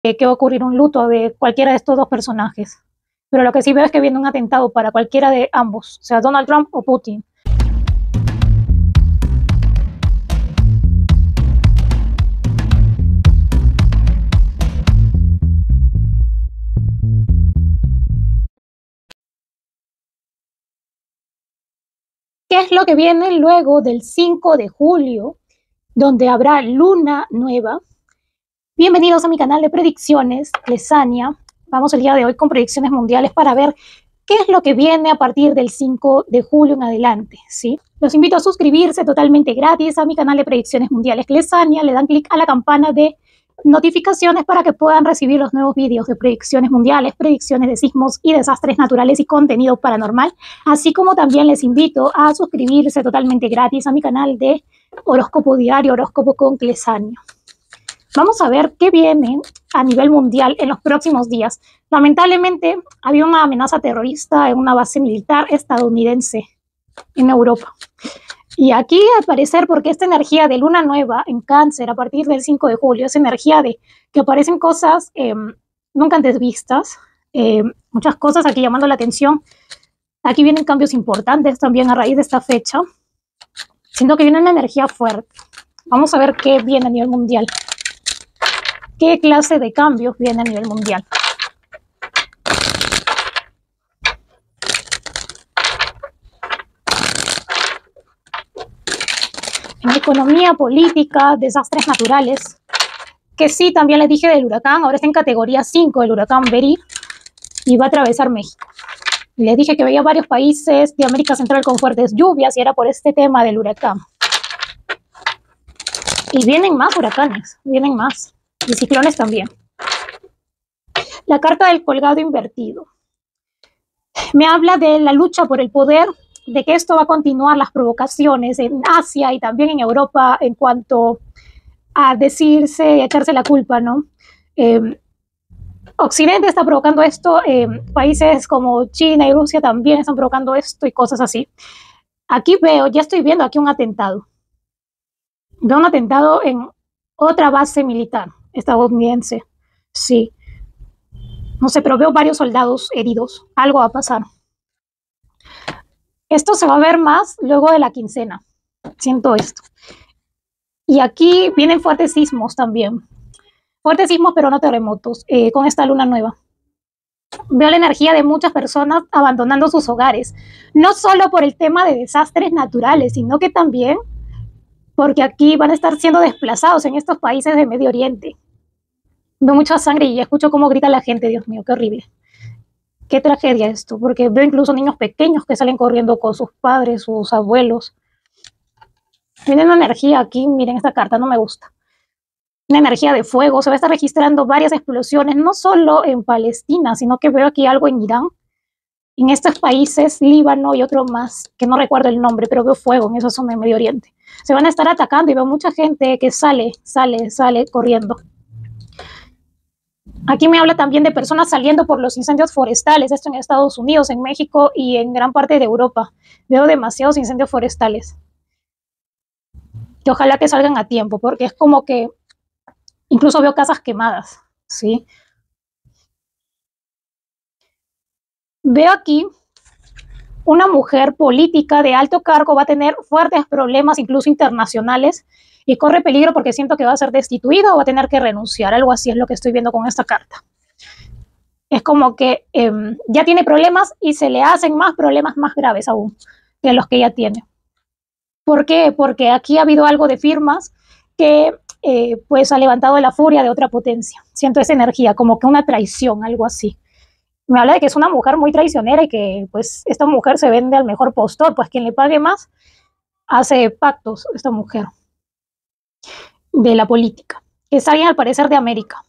que va a ocurrir un luto de cualquiera de estos dos personajes. Pero lo que sí veo es que viene un atentado para cualquiera de ambos, o sea, Donald Trump o Putin. ¿Qué es lo que viene luego del 5 de julio, donde habrá luna nueva? Bienvenidos a mi canal de predicciones, Lesania. Vamos el día de hoy con predicciones mundiales para ver qué es lo que viene a partir del 5 de julio en adelante, ¿sí? Los invito a suscribirse totalmente gratis a mi canal de predicciones mundiales, Lesania. Le dan clic a la campana de notificaciones para que puedan recibir los nuevos vídeos de predicciones mundiales, predicciones de sismos y desastres naturales y contenido paranormal, así como también les invito a suscribirse totalmente gratis a mi canal de horóscopo diario, horóscopo con Lesania. Vamos a ver qué viene a nivel mundial en los próximos días. Lamentablemente, había una amenaza terrorista en una base militar estadounidense en Europa. Y aquí, al parecer, porque esta energía de luna nueva en Cáncer a partir del 5 de julio, es energía de que aparecen cosas nunca antes vistas, muchas cosas aquí llamando la atención. Aquí vienen cambios importantes también a raíz de esta fecha. Siento que viene una energía fuerte. Vamos a ver qué viene a nivel mundial. ¿Qué clase de cambios viene a nivel mundial? En economía, política, desastres naturales, que sí, también les dije del huracán, ahora está en categoría 5 el huracán Beryl y va a atravesar México. Les dije que veía varios países de América Central con fuertes lluvias y era por este tema del huracán. Y vienen más huracanes, vienen más. Y ciclones también. La carta del colgado invertido. Me habla de la lucha por el poder, de que esto va a continuar, las provocaciones en Asia y también en Europa en cuanto a decirse y echarse la culpa, ¿no? Occidente está provocando esto, países como China y Rusia también están provocando esto y cosas así. Aquí veo, ya estoy viendo aquí un atentado. Veo un atentado en otra base militar estadounidense, sí. No sé, pero veo varios soldados heridos. Algo va a pasar. Esto se va a ver más luego de la quincena. Siento esto. Y aquí vienen fuertes sismos también. Fuertes sismos, pero no terremotos, con esta luna nueva. Veo la energía de muchas personas abandonando sus hogares. No solo por el tema de desastres naturales, sino que también porque aquí van a estar siendo desplazados en estos países de Medio Oriente. Veo mucha sangre y escucho cómo grita la gente. Dios mío, qué horrible. Qué tragedia esto, porque veo incluso niños pequeños que salen corriendo con sus padres, sus abuelos. Tienen una energía aquí, miren esta carta, no me gusta. Una energía de fuego, se va a estar registrando varias explosiones, no solo en Palestina, sino que veo aquí algo en Irán, en estos países, Líbano y otro más, que no recuerdo el nombre, pero veo fuego en esa zona de Medio Oriente. Se van a estar atacando y veo mucha gente que sale corriendo. Aquí me habla también de personas saliendo por los incendios forestales, esto en Estados Unidos, en México y en gran parte de Europa. Veo demasiados incendios forestales. Y ojalá que salgan a tiempo, porque es como que incluso veo casas quemadas, ¿sí? Veo aquí una mujer política de alto cargo va a tener fuertes problemas, incluso internacionales, y corre peligro porque siento que va a ser destituida o va a tener que renunciar. Algo así es lo que estoy viendo con esta carta. Es como que ya tiene problemas y se le hacen más problemas más graves aún que los que ya tiene. ¿Por qué? Porque aquí ha habido algo de firmas que pues ha levantado la furia de otra potencia. Siento esa energía, como que una traición, algo así. Me habla de que es una mujer muy traicionera y que pues esta mujer se vende al mejor postor, pues quien le pague más hace pactos, esta mujer de la política, que es alguien al parecer de América.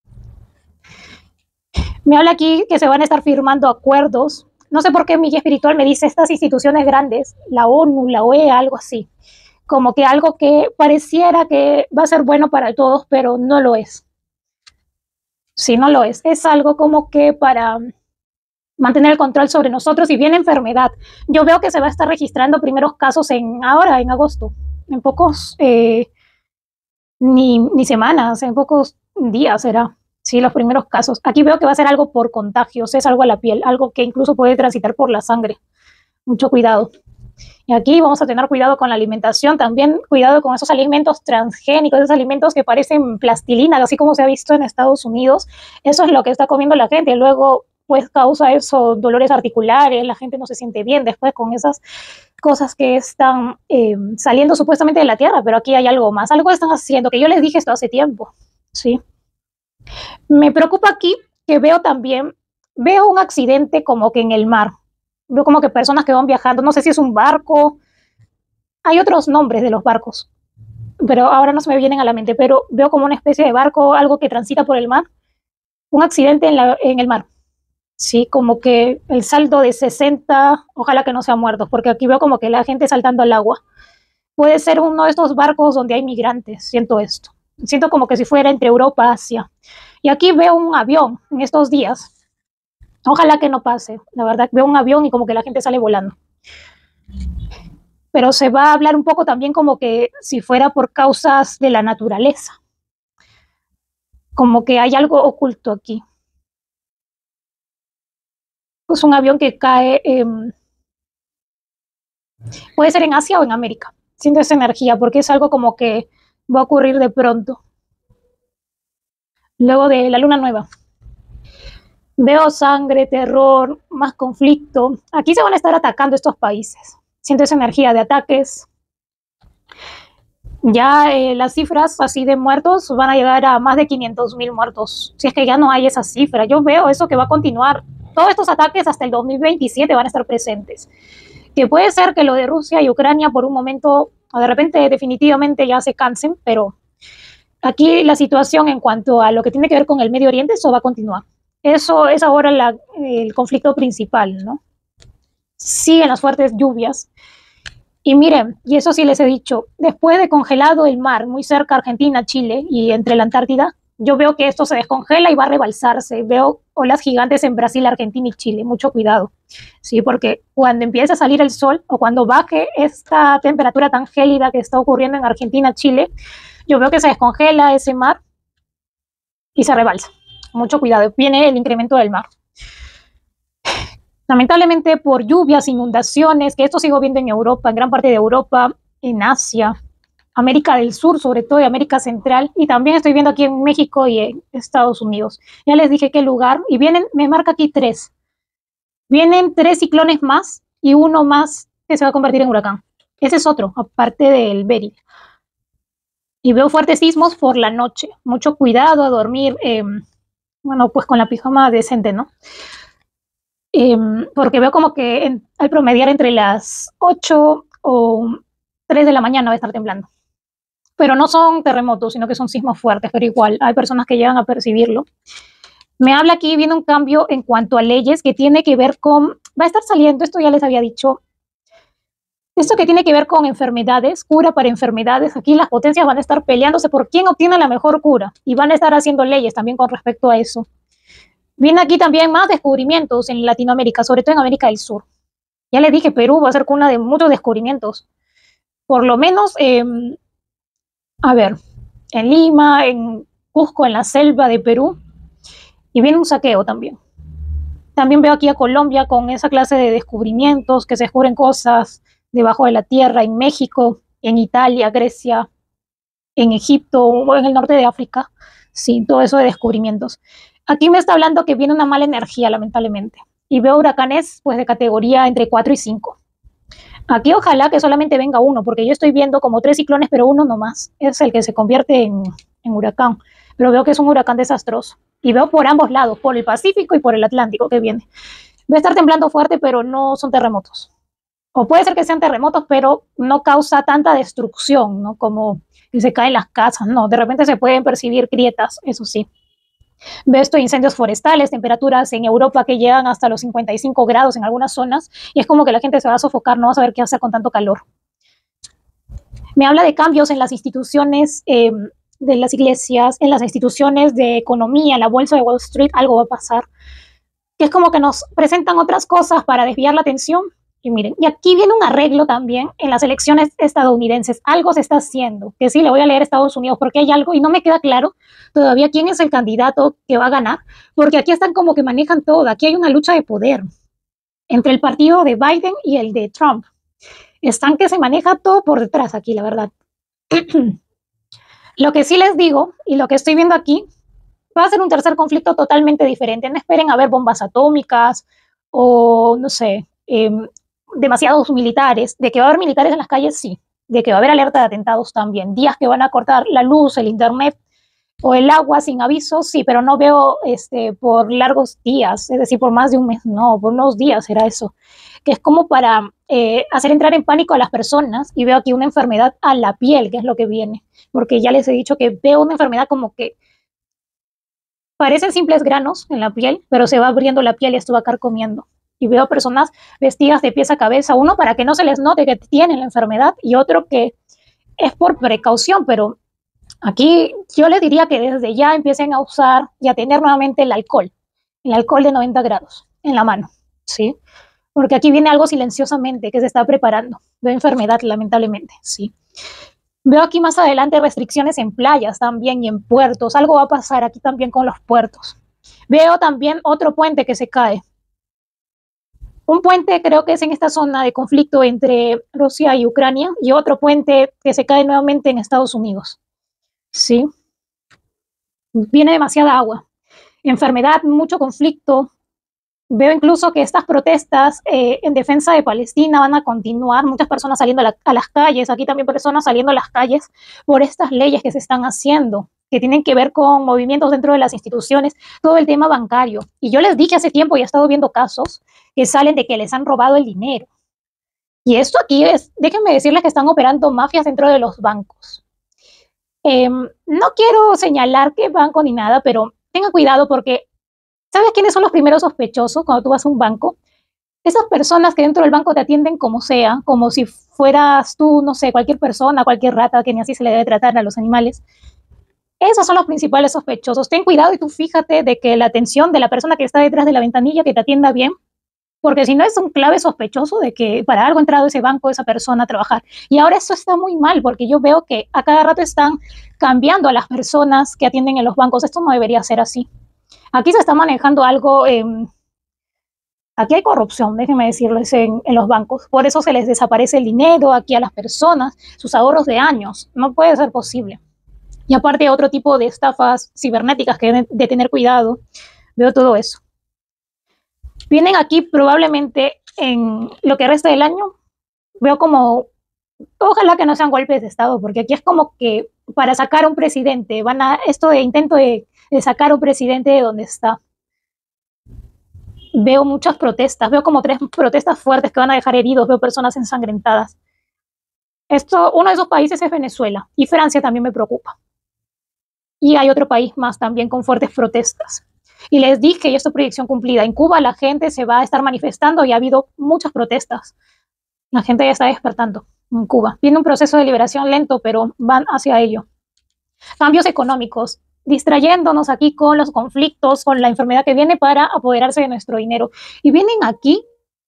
Me habla aquí que se van a estar firmando acuerdos. No sé por qué mi guía espiritual me dice estas instituciones grandes, la ONU, la OEA, algo así, como que algo que pareciera que va a ser bueno para todos, pero no lo es. Sí, no lo es. Es algo como que para mantener el control sobre nosotros y viene enfermedad. Yo veo que se va a estar registrando primeros casos ahora, en agosto, en pocos ni semanas, en pocos días será. Sí, los primeros casos. Aquí veo que va a ser algo por contagios, es algo a la piel, algo que incluso puede transitar por la sangre. Mucho cuidado. Y aquí vamos a tener cuidado con la alimentación, también cuidado con esos alimentos transgénicos, esos alimentos que parecen plastilina, así como se ha visto en Estados Unidos. Eso es lo que está comiendo la gente. Luego, pues causa eso, dolores articulares, la gente no se siente bien después con esas cosas que están saliendo supuestamente de la tierra, pero aquí hay algo más, algo están haciendo, que yo les dije esto hace tiempo, ¿sí? Me preocupa aquí que veo también, veo un accidente como que en el mar, veo como que personas que van viajando, no sé si es un barco, hay otros nombres de los barcos, pero ahora no se me vienen a la mente, pero veo como una especie de barco, algo que transita por el mar, un accidente en el mar. Sí, como que el saldo de 60, ojalá que no sean muertos, porque aquí veo como que la gente saltando al agua. Puede ser uno de estos barcos donde hay migrantes, siento esto. Siento como que si fuera entre Europa y Asia. Y aquí veo un avión en estos días. Ojalá que no pase. La verdad, veo un avión y como que la gente sale volando. Pero se va a hablar un poco también como que si fuera por causas de la naturaleza. Como que hay algo oculto aquí. Es un avión que cae, puede ser en Asia o en América. Siento esa energía porque es algo como que va a ocurrir de pronto. Luego de la luna nueva. Veo sangre, terror, más conflicto. Aquí se van a estar atacando estos países. Siento esa energía de ataques. Ya las cifras así de muertos van a llegar a más de 500.000 muertos. Si es que ya no hay esa cifra. Yo veo eso que va a continuar. Todos estos ataques hasta el 2027 van a estar presentes. Que puede ser que lo de Rusia y Ucrania por un momento, o de repente definitivamente ya se cansen, pero aquí la situación en cuanto a lo que tiene que ver con el Medio Oriente, eso va a continuar. Eso es ahora el conflicto principal, ¿no? Siguen las fuertes lluvias. Y miren, y eso sí les he dicho, después de congelado el mar muy cerca de Argentina, Chile y entre la Antártida, yo veo que esto se descongela y va a rebalsarse. Veo olas gigantes en Brasil, Argentina y Chile. Mucho cuidado, ¿sí? Porque cuando empiece a salir el sol o cuando baje esta temperatura tan gélida que está ocurriendo en Argentina, Chile, yo veo que se descongela ese mar y se rebalsa. Mucho cuidado, viene el incremento del mar. Lamentablemente por lluvias, inundaciones, que esto sigo viendo en Europa, en gran parte de Europa, en Asia, América del Sur, sobre todo, y América Central, y también estoy viendo aquí en México y en Estados Unidos. Ya les dije qué lugar, y vienen, me marca aquí 3. Vienen 3 ciclones más y uno más que se va a convertir en huracán. Ese es otro, aparte del Beryl. Y veo fuertes sismos por la noche. Mucho cuidado a dormir, bueno, pues con la pijama decente, ¿no? Porque veo como que al promediar entre las 8 o 3 de la mañana va a estar temblando. Pero no son terremotos, sino que son sismos fuertes, pero igual hay personas que llegan a percibirlo. Me habla aquí, viene un cambio en cuanto a leyes que tiene que ver con, va a estar saliendo, esto ya les había dicho, esto que tiene que ver con enfermedades, cura para enfermedades. Aquí las potencias van a estar peleándose por quién obtiene la mejor cura y van a estar haciendo leyes también con respecto a eso. Viene aquí también más descubrimientos en Latinoamérica, sobre todo en América del Sur. Ya les dije, Perú va a ser cuna de muchos descubrimientos. Por lo menos, a ver, en Lima, en Cusco, en la selva de Perú, y viene un saqueo también. También veo aquí a Colombia con esa clase de descubrimientos, que se descubren cosas debajo de la tierra, en México, en Italia, Grecia, en Egipto o en el norte de África. Sí, todo eso de descubrimientos. Aquí me está hablando que viene una mala energía, lamentablemente. Y veo huracanes pues de categoría entre 4 y 5. Aquí ojalá que solamente venga uno, porque yo estoy viendo como 3 ciclones, pero uno nomás. Es el que se convierte en huracán. Pero veo que es un huracán desastroso. Y veo por ambos lados, por el Pacífico y por el Atlántico que viene. Va a estar temblando fuerte, pero no son terremotos. O puede ser que sean terremotos, pero no causa tanta destrucción, ¿no? Como que se caen las casas, no. De repente se pueden percibir grietas, eso sí. Veo esto de incendios forestales, temperaturas en Europa que llegan hasta los 55 grados en algunas zonas, y es como que la gente se va a sofocar, no va a saber qué hacer con tanto calor. Me habla de cambios en las instituciones de las iglesias, en las instituciones de economía, la bolsa de Wall Street, algo va a pasar. Que es como que nos presentan otras cosas para desviar la atención Y miren, y aquí viene un arreglo también en las elecciones estadounidenses. Algo se está haciendo, que sí, le voy a leer a Estados Unidos porque hay algo y no me queda claro todavía quién es el candidato que va a ganar, porque aquí están como que manejan todo. Aquí hay una lucha de poder entre el partido de Biden y el de Trump. Están que se maneja todo por detrás aquí, la verdad. Lo que sí les digo y lo que estoy viendo aquí va a ser un tercer conflicto totalmente diferente. No esperen a ver bombas atómicas o, no sé, demasiados militares. De que va a haber militares en las calles, sí. De que va a haber alerta de atentados también. Días que van a cortar la luz, el internet o el agua sin aviso, sí, pero no veo por largos días, es decir, por más de un mes, no, por unos días era eso, que es como para hacer entrar en pánico a las personas. Y veo aquí una enfermedad a la piel, que es lo que viene, porque ya les he dicho que veo una enfermedad como que parecen simples granos en la piel, pero se va abriendo la piel y esto va carcomiendo. Y veo personas vestidas de pies a cabeza, uno para que no se les note que tienen la enfermedad y otro que es por precaución, pero aquí yo les diría que desde ya empiecen a usar y a tener nuevamente el alcohol de 90 grados en la mano, ¿sí? Porque aquí viene algo silenciosamente que se está preparando, de enfermedad lamentablemente, ¿sí? Veo aquí más adelante restricciones en playas también y en puertos. Algo va a pasar aquí también con los puertos. Veo también otro puente que se cae. Un puente creo que es en esta zona de conflicto entre Rusia y Ucrania y otro puente que se cae nuevamente en Estados Unidos. Sí, viene demasiada agua. Enfermedad, mucho conflicto. Veo incluso que estas protestas en defensa de Palestina van a continuar, muchas personas saliendo a las calles, aquí también personas saliendo a las calles por estas leyes que se están haciendo, que tienen que ver con movimientos dentro de las instituciones, todo el tema bancario. Y yo les dije hace tiempo, y he estado viendo casos que salen de que les han robado el dinero. Y esto aquí es, déjenme decirles que están operando mafias dentro de los bancos. No quiero señalar qué banco ni nada, pero tengan cuidado porque ¿sabes quiénes son los primeros sospechosos cuando tú vas a un banco? Esas personas que dentro del banco te atienden como sea, como si fueras tú, no sé, cualquier persona, cualquier rata, que ni así se le debe tratar a los animales. Esos son los principales sospechosos. Ten cuidado y tú fíjate de que la atención de la persona que está detrás de la ventanilla que te atienda bien, porque si no es un clave sospechoso de que para algo ha entrado ese banco, esa persona a trabajar. Y ahora eso está muy mal, porque yo veo que a cada rato están cambiando a las personas que atienden en los bancos. Esto no debería ser así. Aquí se está manejando algo, aquí hay corrupción, déjenme decirles, en los bancos. Por eso se les desaparece el dinero aquí a las personas, sus ahorros de años. No puede ser posible. Y aparte otro tipo de estafas cibernéticas que deben de tener cuidado. Veo todo eso. Vienen aquí probablemente en lo que resta del año. Veo como, ojalá que no sean golpes de Estado, porque aquí es como que para sacar a un presidente, van a, esto de intento de sacar a un presidente de donde está. Veo muchas protestas, veo como 3 protestas fuertes que van a dejar heridos, veo personas ensangrentadas. Uno de esos países es Venezuela y Francia también me preocupa. Y hay otro país más también con fuertes protestas. Y les dije, y esto es predicción cumplida, en Cuba la gente se va a estar manifestando y ha habido muchas protestas. La gente ya está despertando en Cuba. Viene un proceso de liberación lento, pero van hacia ello. Cambios económicos, distrayéndonos aquí con los conflictos, con la enfermedad que viene para apoderarse de nuestro dinero. Y vienen aquí,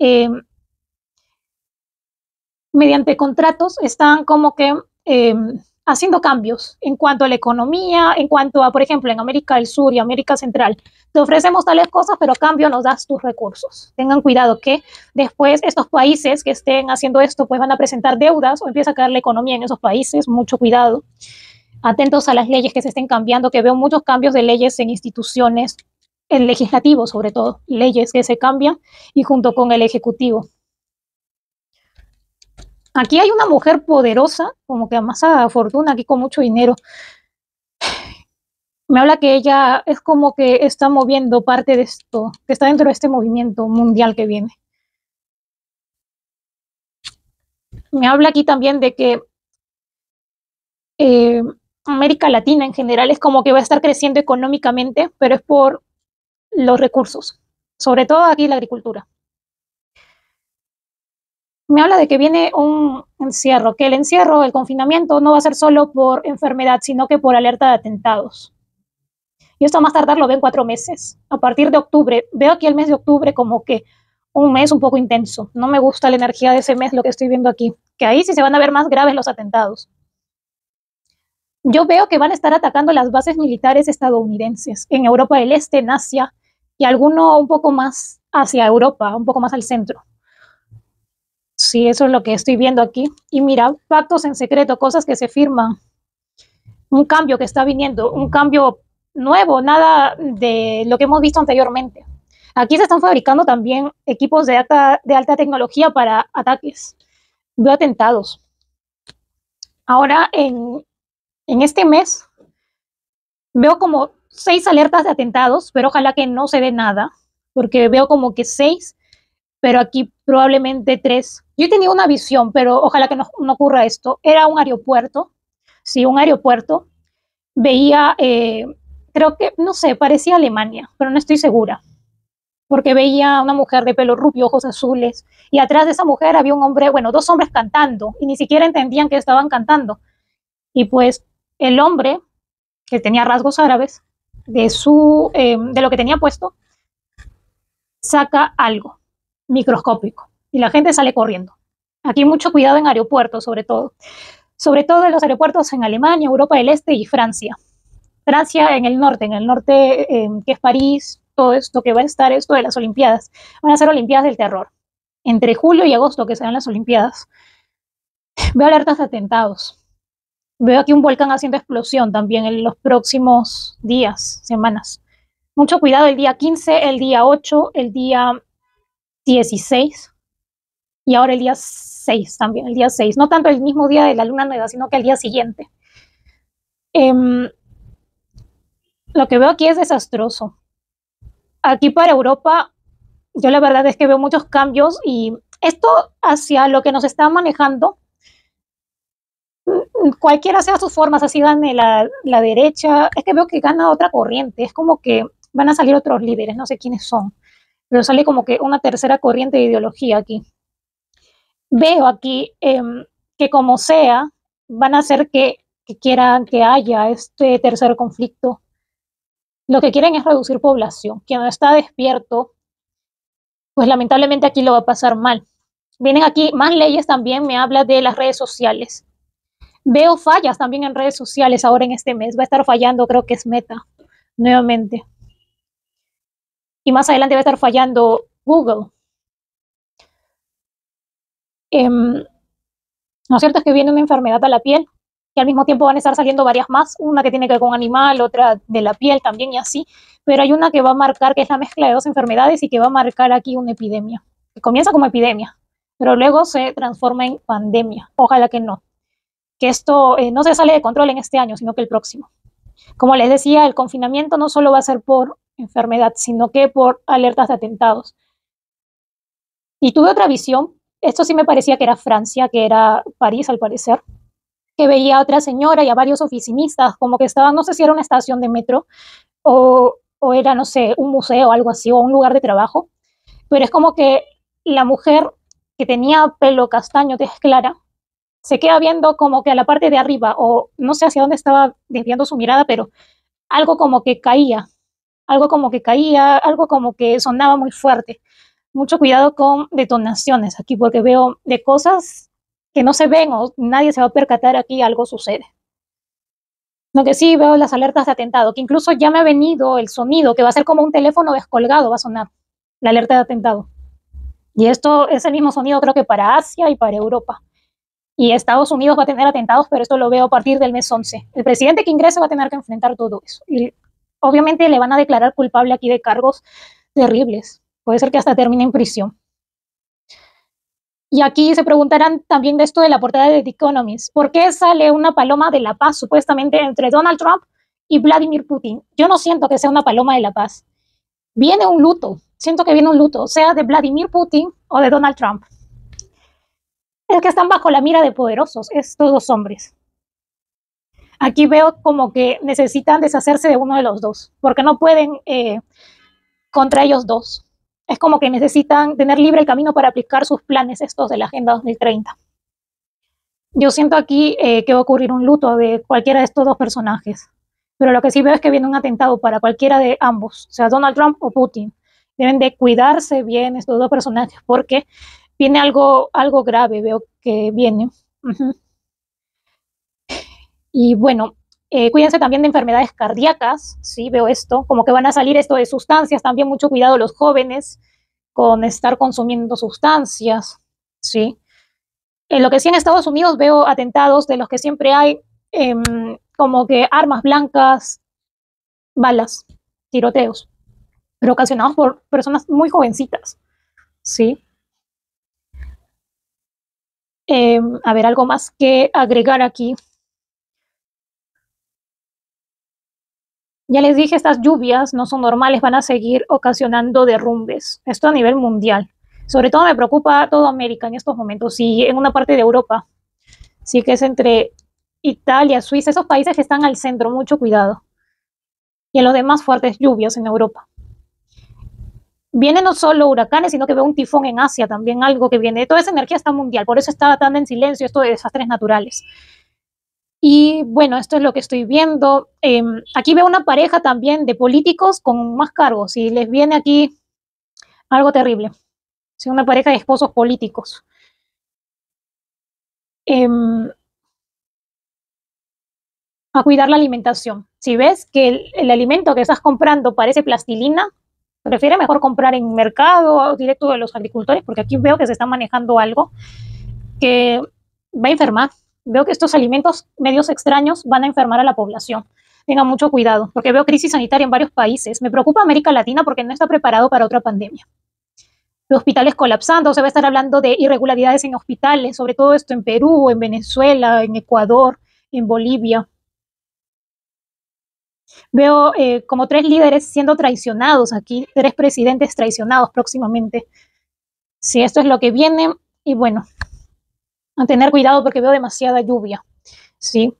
mediante contratos, están como que haciendo cambios en cuanto a la economía, en cuanto a, por ejemplo, en América del Sur y América Central. Te ofrecemos tales cosas, pero a cambio nos das tus recursos. Tengan cuidado que después estos países que estén haciendo esto, pues van a presentar deudas o empieza a caer la economía en esos países. Mucho cuidado. Atentos a las leyes que se estén cambiando, que veo muchos cambios de leyes en instituciones, en legislativo sobre todo, leyes que se cambian y junto con el ejecutivo. Aquí hay una mujer poderosa, como que amasa fortuna, aquí con mucho dinero. Me habla que ella es como que está moviendo parte de esto, que está dentro de este movimiento mundial que viene. Me habla aquí también de que América Latina en general es como que va a estar creciendo económicamente, pero es por los recursos, sobre todo aquí la agricultura. Me habla de que viene un encierro, que el encierro, el confinamiento no va a ser solo por enfermedad, sino que por alerta de atentados. Y esto a más tardar lo veo en 4 meses. A partir de octubre, veo aquí el mes de octubre como que un mes un poco intenso. No me gusta la energía de ese mes, lo que estoy viendo aquí, que ahí sí se van a ver más graves los atentados. Yo veo que van a estar atacando las bases militares estadounidenses en Europa del Este, en Asia y alguno un poco más hacia Europa, un poco más al centro. Sí, eso es lo que estoy viendo aquí. Y mira, pactos en secreto, cosas que se firman, un cambio que está viniendo, un cambio nuevo, nada de lo que hemos visto anteriormente. Aquí se están fabricando también equipos de alta tecnología para ataques. Veo atentados. Ahora, en este mes, veo como 6 alertas de atentados, pero ojalá que no se dé nada, porque veo como que 6, pero aquí probablemente 3. Yo he tenido una visión, pero ojalá que no ocurra esto. Era un aeropuerto, sí, un aeropuerto. Veía, creo que, no sé, parecía Alemania, pero no estoy segura, porque veía una mujer de pelo rubio, ojos azules, y atrás de esa mujer había un hombre, bueno, 2 hombres cantando, y ni siquiera entendían que estaban cantando. Y pues el hombre, que tenía rasgos árabes, de lo que tenía puesto, saca algo microscópico y la gente sale corriendo. Aquí mucho cuidado en aeropuertos, sobre todo en los aeropuertos en Alemania, Europa del Este y Francia. Francia en el norte, que es París, todo esto que va a estar esto de las Olimpiadas. Van a ser Olimpiadas del terror. Entre julio y agosto, que serán las Olimpiadas. Veo alertas de atentados. Veo aquí un volcán haciendo explosión también en los próximos días, semanas. Mucho cuidado el día 15, el día 8, el día 16 y ahora el día 6 también, el día 6. No tanto el mismo día de la luna nueva, sino que el día siguiente. Lo que veo aquí es desastroso. Aquí para Europa, yo la verdad es que veo muchos cambios y esto hacia lo que nos está manejando, cualquiera sea sus formas, así gane la derecha, es que veo que gana otra corriente, es como que van a salir otros líderes, no sé quiénes son, pero sale como que una tercera corriente de ideología aquí. Veo aquí que como sea, van a hacer que quieran que haya este tercer conflicto. Lo que quieren es reducir población. Quien no está despierto, pues lamentablemente aquí lo va a pasar mal. Vienen aquí más leyes también, me habla de las redes sociales. Veo fallas también en redes sociales ahora en este mes. Va a estar fallando, creo que es Meta, nuevamente. Y más adelante va a estar fallando Google. Lo cierto es que viene una enfermedad a la piel y al mismo tiempo van a estar saliendo varias más, una que tiene que ver con animal, otra de la piel también y así, pero hay una que va a marcar, que es la mezcla de 2 enfermedades y que va a marcar aquí una epidemia, que comienza como epidemia, pero luego se transforma en pandemia. Ojalá que no, que esto no se sale de control en este año, sino que el próximo. Como les decía, el confinamiento no solo va a ser por enfermedad, sino que por alertas de atentados. Y tuve otra visión, esto sí me parecía que era Francia, que era París al parecer, que veía a otra señora y a varios oficinistas, como que estaban, no sé si era una estación de metro o era, no sé, un museo o algo así, o un lugar de trabajo, pero es como que la mujer que tenía pelo castaño, tez clara, se queda viendo como que a la parte de arriba, o no sé hacia dónde estaba desviando su mirada, pero algo como que caía, algo como que caía, algo como que sonaba muy fuerte. Mucho cuidado con detonaciones aquí, porque veo de cosas que no se ven o nadie se va a percatar aquí, algo sucede. Lo que sí veo las alertas de atentado, que incluso ya me ha venido el sonido, que va a ser como un teléfono descolgado, va a sonar la alerta de atentado. Y esto es el mismo sonido creo que para Asia y para Europa. Y Estados Unidos va a tener atentados, pero esto lo veo a partir del mes 11. El presidente que ingrese va a tener que enfrentar todo eso. Y obviamente le van a declarar culpable aquí de cargos terribles. Puede ser que hasta termine en prisión. Y aquí se preguntarán también de esto de la portada de The Economist. ¿Por qué sale una paloma de la paz supuestamente entre Donald Trump y Vladimir Putin? Yo no siento que sea una paloma de la paz. Viene un luto. Siento que viene un luto, sea de Vladimir Putin o de Donald Trump. Es que están bajo la mira de poderosos, estos 2 hombres. Aquí veo como que necesitan deshacerse de uno de los dos, porque no pueden contra ellos dos. Es como que necesitan tener libre el camino para aplicar sus planes estos de la Agenda 2030. Yo siento aquí que va a ocurrir un luto de cualquiera de estos 2 personajes, pero lo que sí veo es que viene un atentado para cualquiera de ambos, sea Donald Trump o Putin, Deben de cuidarse bien estos dos personajes porque viene algo grave, veo que viene. Ujú. Y bueno, cuídense también de enfermedades cardíacas, sí, veo esto, como que van a salir esto de sustancias, también mucho cuidado los jóvenes con estar consumiendo sustancias, sí. En lo que sí en Estados Unidos veo atentados de los que siempre hay, como que armas blancas, balas, tiroteos, pero ocasionados por personas muy jovencitas, sí. A ver, algo más que agregar aquí. Ya les dije, estas lluvias no son normales, van a seguir ocasionando derrumbes. Esto a nivel mundial. Sobre todo me preocupa toda América en estos momentos y en una parte de Europa. Sí que es entre Italia, Suiza, esos países que están al centro, mucho cuidado. Y en los demás fuertes lluvias en Europa. Vienen no solo huracanes, sino que veo un tifón en Asia también, algo que viene. Toda esa energía está mundial, por eso está tan en silencio esto de desastres naturales. Y bueno, esto es lo que estoy viendo. Aquí veo una pareja también de políticos con más cargos y les viene aquí algo terrible. Sí, una pareja de esposos políticos. Eh, a cuidar la alimentación. Si ves que el alimento que estás comprando parece plastilina, prefiere mejor comprar en mercado o directo de los agricultores, porque aquí veo que se está manejando algo que va a enfermar. Veo que estos alimentos medios extraños van a enfermar a la población. Tengan mucho cuidado, porque veo crisis sanitaria en varios países. Me preocupa América Latina porque no está preparado para otra pandemia. De hospitales colapsando, se va a estar hablando de irregularidades en hospitales, sobre todo esto en Perú, en Venezuela, en Ecuador, en Bolivia. Veo como 3 líderes siendo traicionados aquí, 3 presidentes traicionados próximamente. Sí, esto es lo que viene y bueno, a tener cuidado porque veo demasiada lluvia. Sí.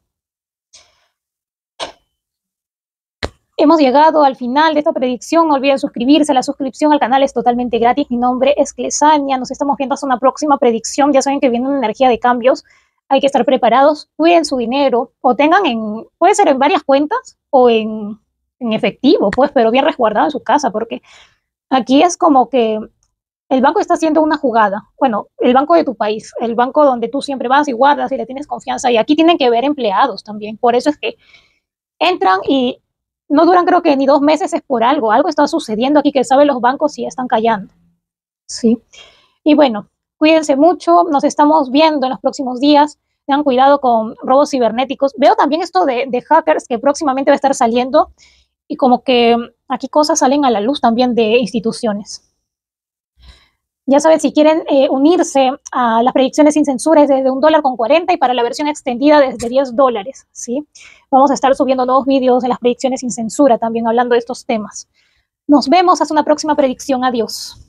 Hemos llegado al final de esta predicción. No olviden suscribirse. La suscripción al canal es totalmente gratis. Mi nombre es Clesania. Nos estamos viendo hasta una próxima predicción. Ya saben que viene una energía de cambios. Hay que estar preparados. Cuiden su dinero o tengan puede ser en varias cuentas o en efectivo, pues, pero bien resguardado en su casa, porque aquí es como que el banco está haciendo una jugada. Bueno, el banco de tu país, el banco donde tú siempre vas y guardas y le tienes confianza. Y aquí tienen que ver empleados también. Por eso es que entran y no duran creo que ni 2 meses, es por algo está sucediendo aquí que saben los bancos y están callando. Sí. Y bueno, cuídense mucho, nos estamos viendo en los próximos días, tengan cuidado con robos cibernéticos. Veo también esto de hackers que próximamente va a estar saliendo y como que aquí cosas salen a la luz también de instituciones. Ya saben, si quieren unirse a las predicciones sin censura es desde $1.40 y para la versión extendida desde $10, ¿sí? Vamos a estar subiendo nuevos vídeos de las predicciones sin censura también hablando de estos temas. Nos vemos hasta una próxima predicción. Adiós.